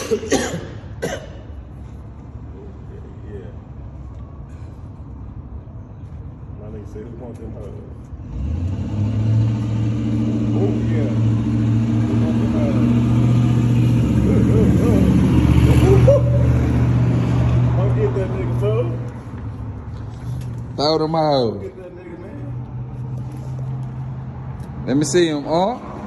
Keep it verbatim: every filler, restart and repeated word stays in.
Yeah. My nigga said, who wants them hugs? Oh, yeah. Who wants them hugs? Don't get that nigga, fool. Throw them out. Get that nigga, man. Let me see him, oh.